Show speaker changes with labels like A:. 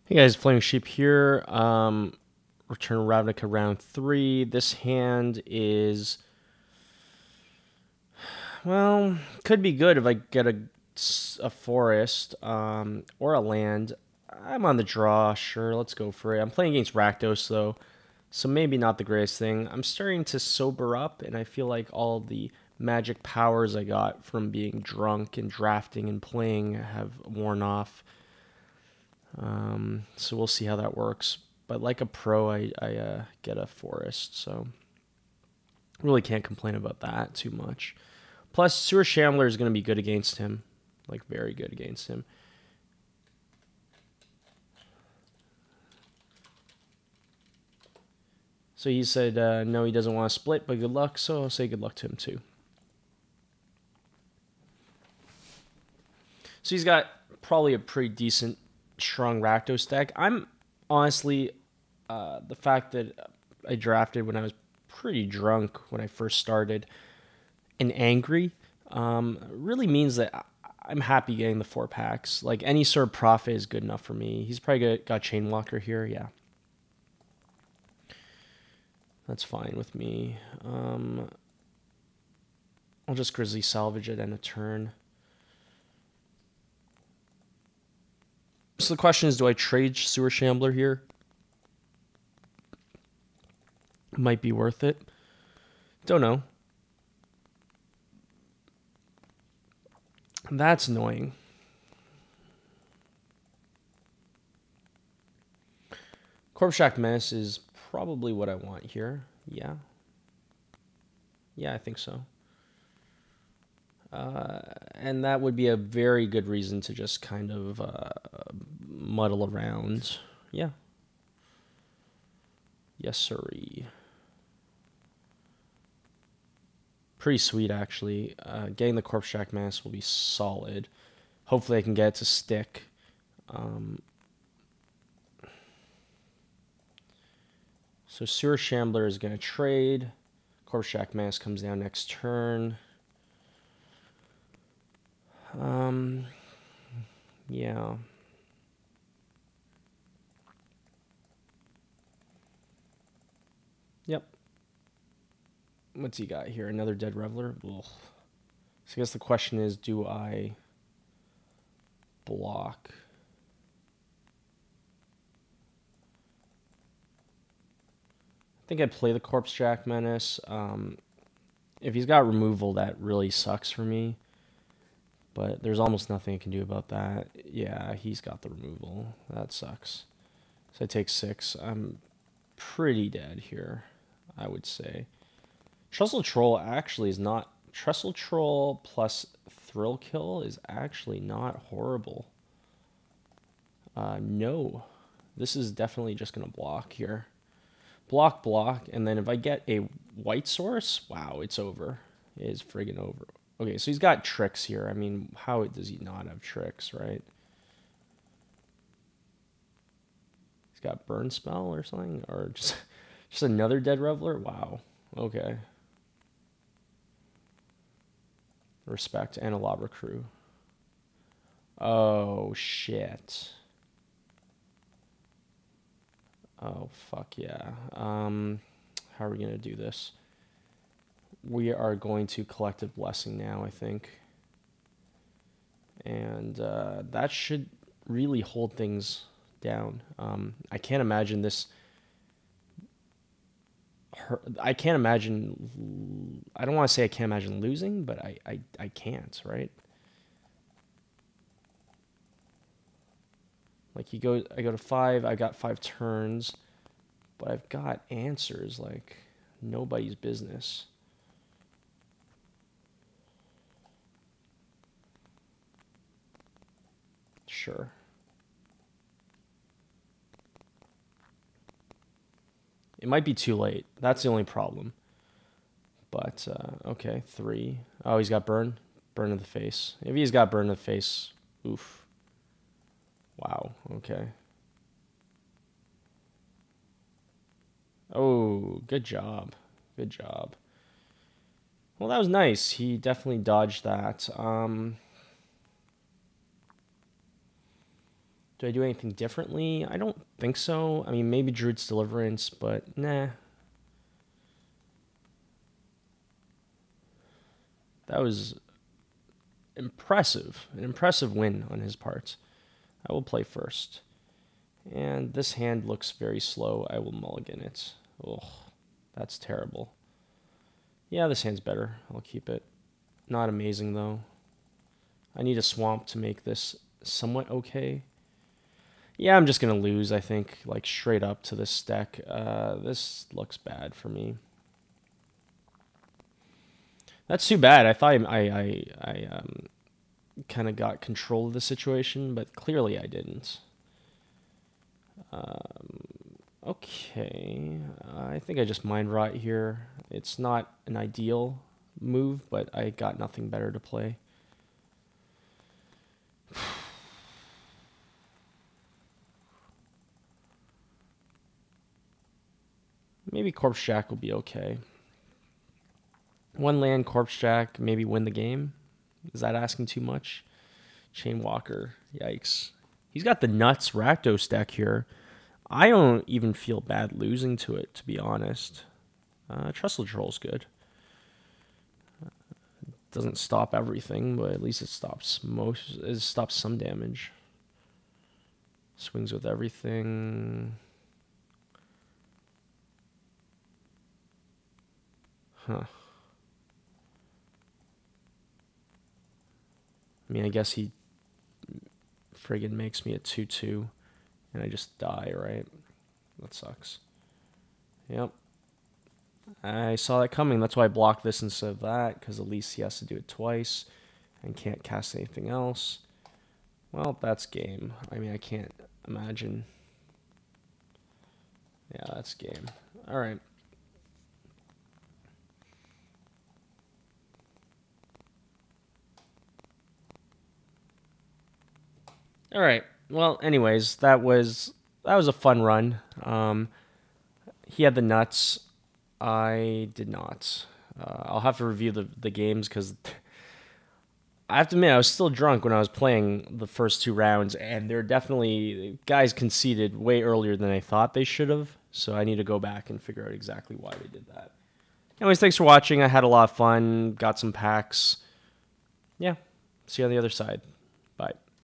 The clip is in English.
A: Hey guys, FlamingSheep here. Return Ravnica round 3. This hand is, well, could be good if I get a forest or a land. I'm on the draw, sure, let's go for it. I'm playing against Rakdos though, so maybe not the greatest thing. I'm starting to sober up, and I feel like all the magic powers I got from being drunk and drafting and playing have worn off. So we'll see how that works. But like a pro, I get a forest, so really can't complain about that too much. Plus, Sewer Shambler is going to be good against him, like very good against him. So he said no, he doesn't want to split, but good luck. So I'll say good luck to him too. So he's got probably a pretty decent, strong Rakdos deck. I'm honestly the fact that I drafted when I was pretty drunk when I first started and angry really means that I'm happy getting the 4 packs. Like any sort of profit is good enough for me. He's probably got Chainwalker here. Yeah, that's fine with me. I'll just Grizzly Salvage it end a turn. So the question is, do I trade Sewer Shambler here? Might be worth it. Don't know. That's annoying. Corpse Shack Menace is probably what I want here. Yeah. Yeah, I think so. And that would be a very good reason to just kind of muddle around. Yeah. Yes, sirree. Pretty sweet, actually. Getting the Corpse Shack Mask will be solid. Hopefully I can get it to stick. So Sewer Shambler is going to trade. Corpse Shack Mask comes down next turn. Yeah. Yep. What's he got here? Another Dead Reveler? Ugh. So I guess the question is, do I block? I think I'd play the Corpse Jack Menace. If he's got removal, that really sucks for me. But there's almost nothing I can do about that. Yeah, he's got the removal. That sucks. So I take 6. I'm pretty dead here, I would say. Trestle Troll actually is not... Trestle Troll plus Thrill Kill is actually not horrible. No. This is definitely just going to block here. Block, and then if I get a white source, wow, it's over. It is friggin' over. Okay, so he's got tricks here. I mean, how does he not have tricks, right? He's got burn spell or something, or just another dead reveler. Wow. Okay. Respect and a Labra crew. Oh shit. Oh fuck yeah. How are we gonna do this? We are going to Collective Blessing now, I think. And that should really hold things down. I can't imagine this. I can't imagine. I don't want to say I can't imagine losing, but I can't, right? Like I go to 5. I got 5 turns, but I've got answers like nobody's business. Sure. It might be too late. That's the only problem. But, okay, 3. Oh, he's got burn. Burn in the face. If he's got burn in the face, oof. Wow, okay. Oh, good job. Good job. Well, that was nice. He definitely dodged that. Do I do anything differently? I don't think so. I mean, maybe Druid's Deliverance, but nah. That was impressive. An impressive win on his part. I will play first. And this hand looks very slow. I will mulligan it. Ugh, that's terrible. Yeah, this hand's better. I'll keep it. Not amazing, though. I need a swamp to make this somewhat okay. Yeah, I'm just going to lose, I think, like straight up to this deck. This looks bad for me. That's too bad. I thought I kind of got control of the situation, but clearly I didn't. Okay, I think I just mind rot here. It's not an ideal move, but I got nothing better to play. Maybe Corpse Jack will be okay. One land, Corpse Jack, maybe win the game. Is that asking too much? Chainwalker, yikes. He's got the nuts Rakdos deck here. I don't even feel bad losing to it, to be honest. Trestle Troll's good. Doesn't stop everything, but at least it stops most. It stops some damage. Swings with everything. Huh. I mean, I guess he friggin' makes me a 2/2, and I just die, right? That sucks. Yep. I saw that coming. That's why I blocked this instead of that, because at least he has to do it twice and can't cast anything else. Well, that's game. I mean, I can't imagine. Yeah, that's game. All right. All right. Well, anyways, that was a fun run. He had the nuts. I did not. I'll have to review the games because I have to admit I was still drunk when I was playing the first two rounds, and there definitely guys conceded way earlier than I thought they should have. So I need to go back and figure out exactly why they did that. Anyways, thanks for watching. I had a lot of fun. Got some packs. Yeah. See you on the other side.